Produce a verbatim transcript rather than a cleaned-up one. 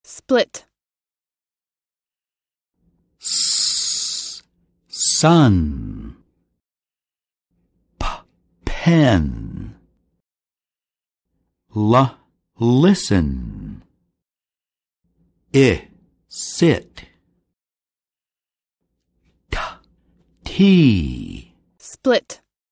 split. S, sun. P, pen. L, listen. I, sit. T, tea. Split.